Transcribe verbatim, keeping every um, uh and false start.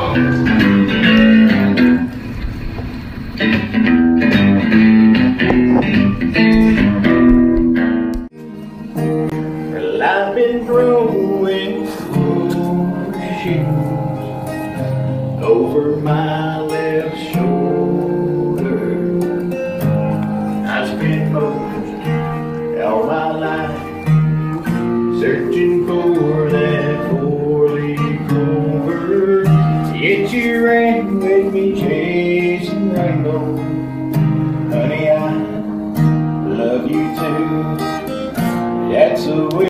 Well, I've been throwing shoes over my left shoulder. I spent most all my life searching for that